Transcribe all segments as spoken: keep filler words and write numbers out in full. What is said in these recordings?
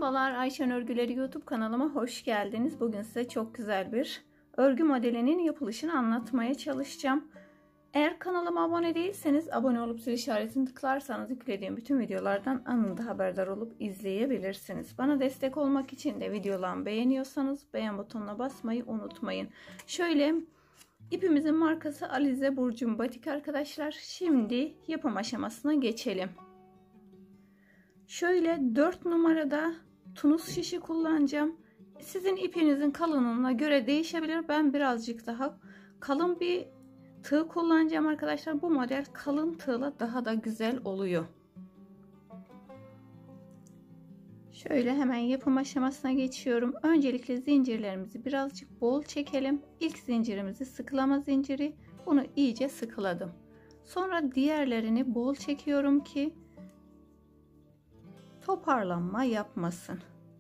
Merhabalar, Ayşen Örgüleri YouTube kanalıma hoş geldiniz. Bugün size çok güzel bir örgü modelinin yapılışını anlatmaya çalışacağım. Eğer kanalıma abone değilseniz abone olup zil işaretini tıklarsanız yüklediğim bütün videolardan anında haberdar olup izleyebilirsiniz. Bana destek olmak için de videolarımı beğeniyorsanız beğen butonuna basmayı unutmayın. Şöyle ipimizin markası Alize Burcum Batik arkadaşlar. Şimdi yapım aşamasına geçelim. Şöyle dört numarada tunus şişi kullanacağım. Sizin ipinizin kalınlığına göre değişebilir. Ben birazcık daha kalın bir tığ kullanacağım arkadaşlar. Bu model kalın tığla daha da güzel oluyor. Şöyle hemen yapım aşamasına geçiyorum. Öncelikle zincirlerimizi birazcık bol çekelim. İlk zincirimizi sıkılama zinciri. Bunu iyice sıkıladım. Sonra diğerlerini bol çekiyorum ki toparlanma yapmasın.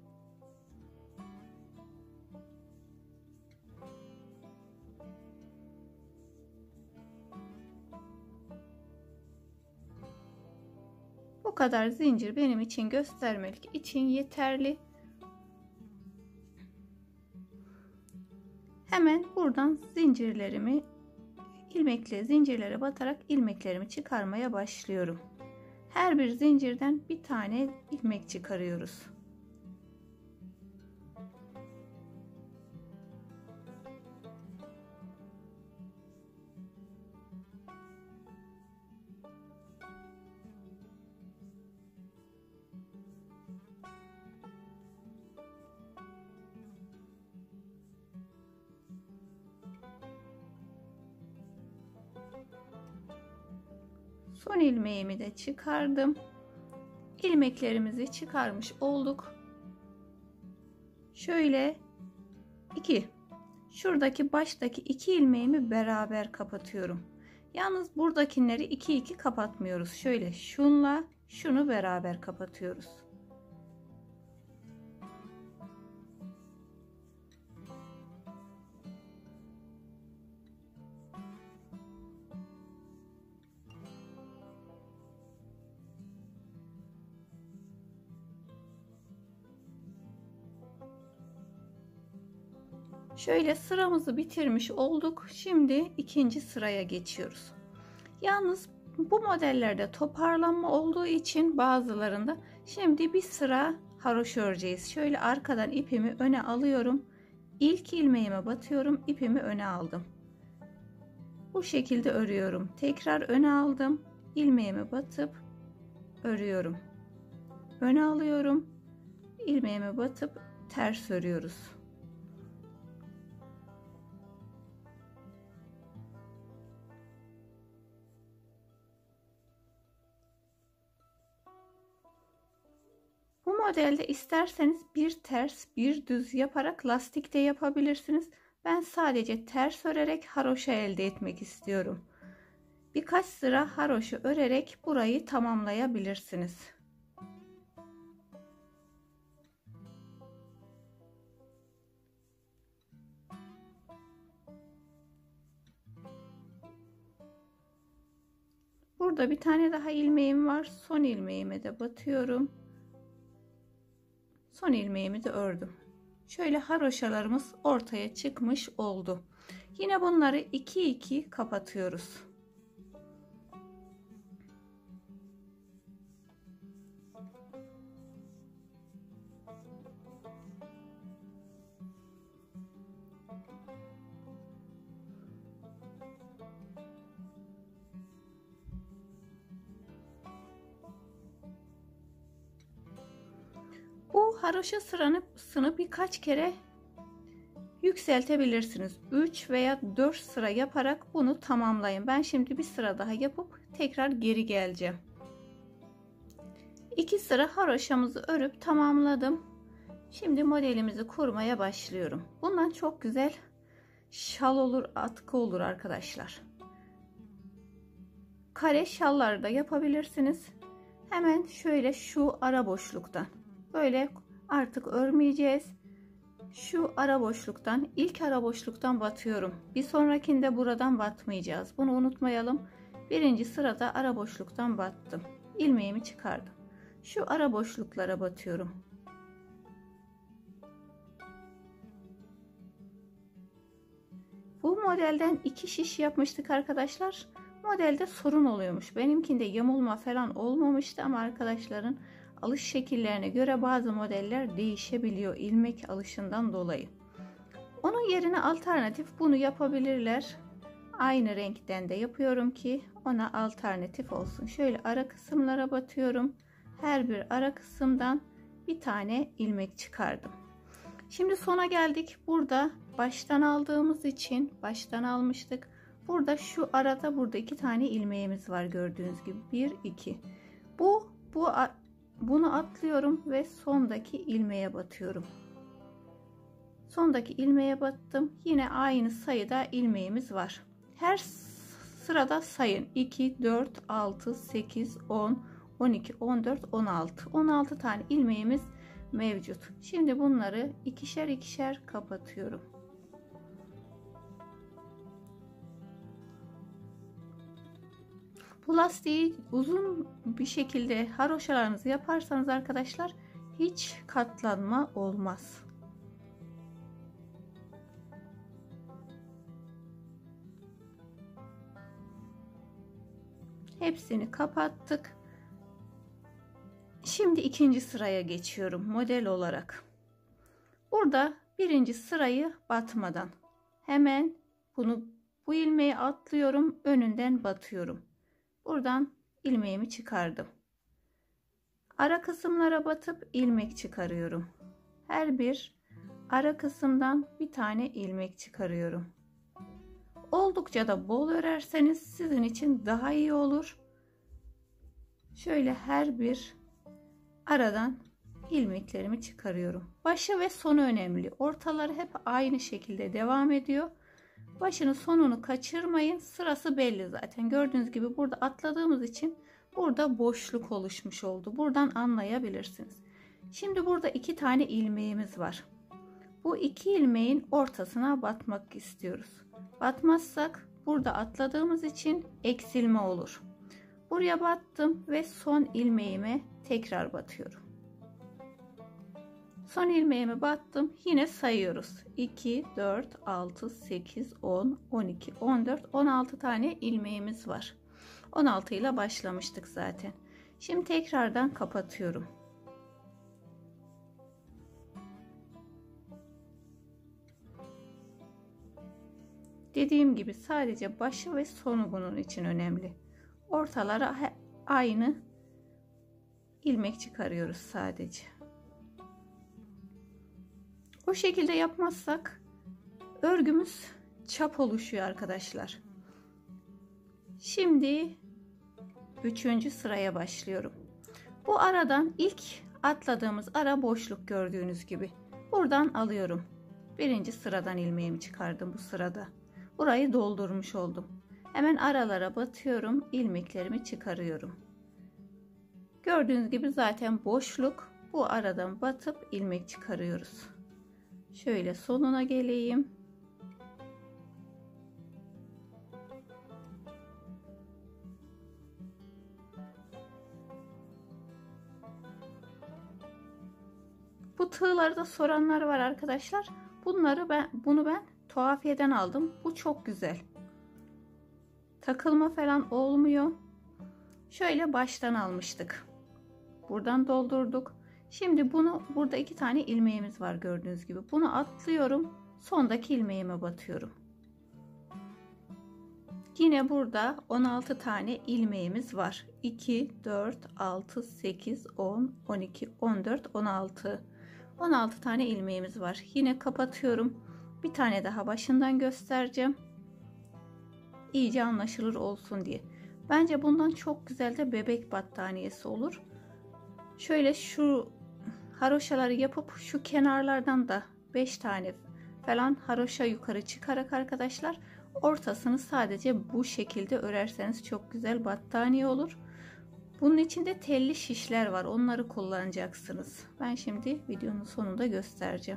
Bu kadar zincir benim için göstermelik için yeterli. Hemen buradan zincirlerimi ilmekle zincirlere batarak ilmeklerimi çıkarmaya başlıyorum. Her bir zincirden bir tane ilmek çıkarıyoruz. Son ilmeğimi de çıkardım. İlmeklerimizi çıkarmış olduk. Şöyle iki, şuradaki baştaki iki ilmeğimi beraber kapatıyorum. Yalnız buradakileri iki iki kapatmıyoruz. Şöyle şunla şunu beraber kapatıyoruz. Şöyle sıramızı bitirmiş olduk. Şimdi ikinci sıraya geçiyoruz. Yalnız bu modellerde toparlanma olduğu için bazılarında şimdi bir sıra haroşa öreceğiz. Şöyle arkadan ipimi öne alıyorum. İlk ilmeğime batıyorum. İpimi öne aldım. Bu şekilde örüyorum. Tekrar öne aldım. İlmeğime batıp örüyorum. Öne alıyorum. İlmeğime batıp ters örüyoruz. Bu modelde isterseniz bir ters bir düz yaparak lastik de yapabilirsiniz. Ben sadece ters örerek haroşa elde etmek istiyorum. Birkaç sıra haroşa örerek burayı tamamlayabilirsiniz. Burada bir tane daha ilmeğim var. Son ilmeğime de batıyorum. Son ilmeğimi de ördüm. Şöyle haroşalarımız ortaya çıkmış oldu. Yine bunları iki iki kapatıyoruz. Bu haroşa sırasını birkaç kere yükseltebilirsiniz. üç veya dört sıra yaparak bunu tamamlayın. Ben şimdi bir sıra daha yapıp tekrar geri geleceğim. iki sıra haroşamızı örüp tamamladım. Şimdi modelimizi kurmaya başlıyorum. Bundan çok güzel şal olur, atkı olur arkadaşlar. Kare şallar da yapabilirsiniz. Hemen şöyle şu ara boşluktan böyle artık örmeyeceğiz. Şu ara boşluktan, ilk ara boşluktan batıyorum. Bir sonrakinde buradan batmayacağız. Bunu unutmayalım. Birinci sırada ara boşluktan battım. İlmeğimi çıkardım. Şu ara boşluklara batıyorum. modelden iki şiş yapmıştık arkadaşlar. Modelde sorun oluyormuş. Benimkinde yamulma falan olmamıştı ama arkadaşların alış şekillerine göre bazı modeller değişebiliyor ilmek alışından dolayı. Onun yerine alternatif bunu yapabilirler. Aynı renkten de yapıyorum ki ona alternatif olsun. Şöyle ara kısımlara batıyorum. Her bir ara kısımdan bir tane ilmek çıkardım. Şimdi sona geldik. Burada baştan aldığımız için baştan almıştık. Burada şu arada burada iki tane ilmeğimiz var gördüğünüz gibi. bir iki. Bu bu bunu atlıyorum ve sondaki ilmeğe batıyorum. Sondaki ilmeğe battım. Yine aynı sayıda ilmeğimiz var. Her sırada sayın. iki, dört, altı, sekiz, on, on iki, on dört, on altı. on altı tane ilmeğimiz mevcut. Şimdi bunları ikişer ikişer kapatıyorum. Bu lastiği uzun bir şekilde haroşalarınızı yaparsanız arkadaşlar hiç katlanma olmaz. Hepsini kapattık. Şimdi ikinci sıraya geçiyorum model olarak. Burada birinci sırayı batmadan hemen bunu bu ilmeği atlıyorum, önünden batıyorum. Buradan ilmeğimi çıkardım. Ara kısımlara batıp ilmek çıkarıyorum. Her bir ara kısımdan bir tane ilmek çıkarıyorum. Oldukça da bol örerseniz sizin için daha iyi olur. Şöyle her bir aradan ilmeklerimi çıkarıyorum. Başı ve sonu önemli. Ortaları hep aynı şekilde devam ediyor. Başını sonunu kaçırmayın. Sırası belli zaten. Gördüğünüz gibi burada atladığımız için burada boşluk oluşmuş oldu. Buradan anlayabilirsiniz. Şimdi burada iki tane ilmeğimiz var. Bu iki ilmeğin ortasına batmak istiyoruz. Batmazsak burada atladığımız için eksilme olur. Buraya battım ve son ilmeğime tekrar batıyorum. Son ilmeğime battım. Yine sayıyoruz. iki, dört, altı, sekiz, on, on iki, on dört, on altı tane ilmeğimiz var. on altı ile başlamıştık zaten. Şimdi tekrardan kapatıyorum. Dediğim gibi sadece başı ve sonu bunun için önemli. Ortalara aynı ilmek çıkarıyoruz sadece. Bu şekilde yapmazsak örgümüz çap oluşuyor arkadaşlar. Şimdi üçüncü sıraya başlıyorum. Bu aradan ilk atladığımız ara boşluk gördüğünüz gibi. Buradan alıyorum. Birinci sıradan ilmeğimi çıkardım bu sırada. Burayı doldurmuş oldum. Hemen aralara batıyorum. İlmeklerimi çıkarıyorum. Gördüğünüz gibi zaten boşluk. Bu aradan batıp ilmek çıkarıyoruz. Şöyle sonuna geleyim. Bu tığları da soranlar var arkadaşlar. Bunları ben bunu ben tuhafiyeden aldım. Bu çok güzel. Takılma falan olmuyor. Şöyle baştan almıştık. Buradan doldurduk. Şimdi bunu burada iki tane ilmeğimiz var gördüğünüz gibi. Bunu atlıyorum. Sondaki ilmeğime batıyorum. Yine burada on altı tane ilmeğimiz var. iki, dört, altı, sekiz, on, on iki, on dört, on altı. on altı tane ilmeğimiz var. Yine kapatıyorum. Bir tane daha başından göstereceğim. İyice anlaşılır olsun diye. Bence bundan çok güzel de bebek battaniyesi olur. Şöyle şu haroşaları yapıp şu kenarlardan da beş tane falan haroşa yukarı çıkarak arkadaşlar ortasını sadece bu şekilde örerseniz çok güzel battaniye olur. Bunun içinde telli şişler var. Onları kullanacaksınız. Ben şimdi videonun sonunda göstereceğim.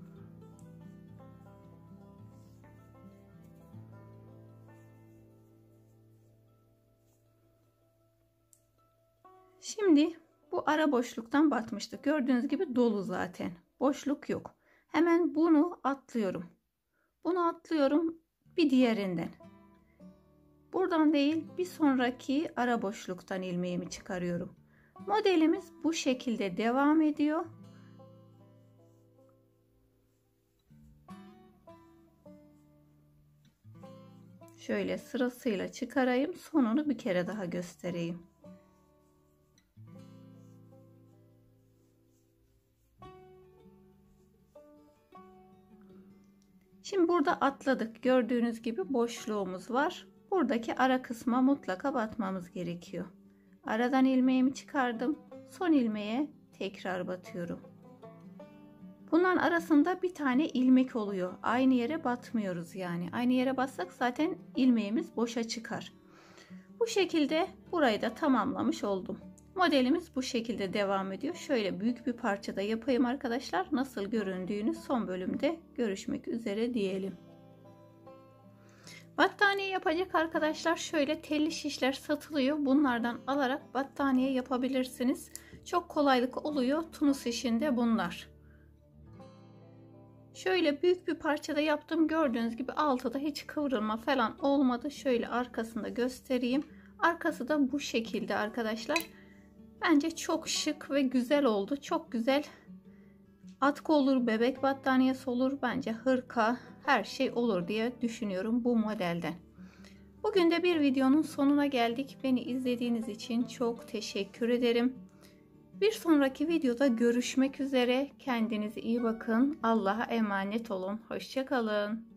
Şimdi bu ara boşluktan batmıştık. Gördüğünüz gibi dolu zaten. Boşluk yok. Hemen bunu atlıyorum. Bunu atlıyorum. bir diğerinden. Buradan değil, bir sonraki ara boşluktan ilmeğimi çıkarıyorum. Modelimiz bu şekilde devam ediyor. Şöyle sırasıyla çıkarayım, sonunu bir kere daha göstereyim. Şimdi burada atladık. Gördüğünüz gibi boşluğumuz var. Buradaki ara kısma mutlaka batmamız gerekiyor. Aradan ilmeğimi çıkardım. Son ilmeğe tekrar batıyorum. Bunların arasında bir tane ilmek oluyor. Aynı yere batmıyoruz yani. Aynı yere bassak zaten ilmeğimiz boşa çıkar. Bu şekilde burayı da tamamlamış oldum. Modelimiz bu şekilde devam ediyor. Şöyle büyük bir parçada yapayım arkadaşlar. Nasıl göründüğünü son bölümde görüşmek üzere diyelim. Battaniye yapacak arkadaşlar şöyle telli şişler satılıyor. Bunlardan alarak battaniye yapabilirsiniz. Çok kolaylık oluyor. Tunus işinde bunlar. Şöyle büyük bir parçada yaptım. Gördüğünüz gibi altıda hiç kıvrılma falan olmadı. Şöyle arkasını da göstereyim. Arkası da bu şekilde arkadaşlar. Bence çok şık ve güzel oldu. Çok güzel. Atkı olur, bebek battaniyesi olur. Bence hırka, her şey olur diye düşünüyorum bu modelden. Bugün de bir videonun sonuna geldik. Beni izlediğiniz için çok teşekkür ederim. Bir sonraki videoda görüşmek üzere. Kendinize iyi bakın. Allah'a emanet olun. Hoşça kalın.